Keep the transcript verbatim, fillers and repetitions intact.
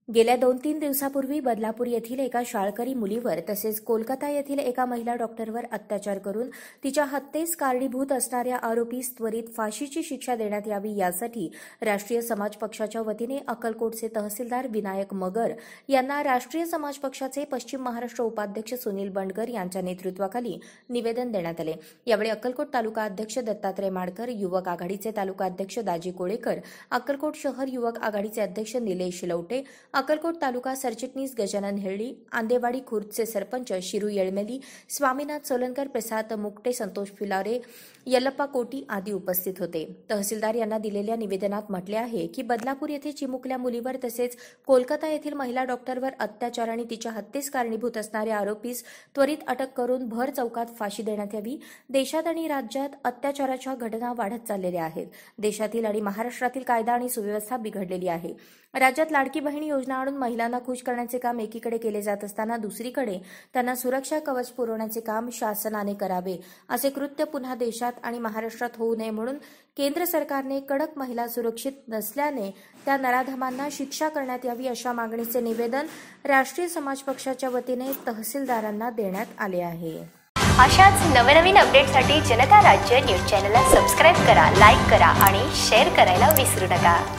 गेल्या दोन तीन दिवसापूर्वी बदलापूर येथील एका शाळकरी मुलीवर तसेच कोलकाता येथील एका महिला डॉक्टरवर अत्याचार करून तिच्या हत्येस कारणीभूत असणाऱ्या आरोपीस त्वरित फाशीची शिक्षा देण्यात यावी यासाठी राष्ट्रीय समाज पक्षाच्या वतीने अक्कलकोटचे तहसीलदार विनायक मगर यांना राष्ट्रीय समाज पक्षाचे पश्चिम महाराष्ट्र उपाध्यक्ष सुनील बंडगर यांच्या नेतृत्वाखाली निवेदन देण्यात आले। यावेळी अक्कलकोट तालुका अध्यक्ष दत्तात्रय माडकर, युवक आघाडीचे तालुका अध्यक्ष दाजी कोळेकर, अक्कलकोट शहर युवक आघाडीचे अध्यक्ष निलेश लवटे, अक्कलकोट तालुका सरचिटणीस गजानन हेळी, आंदेवाडी खुर्दचे सरपंच शिरू येळमेली, स्वामीनाथ सोलनकर, प्रसाद मुकटे, संतोष फिलारे, यल्लप्पा कोटी आदी उपस्थित होते। तहसीलदार यांना दिलेल्या निवेदनात म्हटले आहे की बदलापूर येथे चिमुकल्या मुलीवर तसेच कोलकाता येथील महिला डॉक्टरवर अत्याचार आणि तिच्या हत्येस कारणीभूत असणाऱ्या आरोपीस त्वरित अटक करून भर चौकात फाशी देण्यात यावी। देशात आणि राज्यात अत्याचाराच्या घटना वाढत चाललेल्या आहेत। देशातील आणि महाराष्ट्रातील कायदा आणि सुव्यवस्था बिघडलेली आहे। राज्यात लाडकी बहीण योजना आणून महिलांना खुश करण्याचे काम एकीकडे केले जात असताना दुसरीकडे त्यांना सुरक्षा कवच पुरवण्याचे काम शासनाने करावे। असे कृत्य पुन्हा देशात आणि महाराष्ट्रात होऊ नये म्हणून केंद्र सरकारने कडक महिला सुरक्षित नसल्याने त्या नराधमांना शिक्षा करण्यात यावी अशा मागणीचे निवेदन राष्ट्रीय समाज पक्षाच्या वतीने तहसीलदारांना देण्यात आले आहे। अशाच नवनवीन अपडेटसाठी जनता राज्य न्यूज चॅनलला सबस्क्राइब करा, लाईक करा आणि शेअर करायला विसरू नका।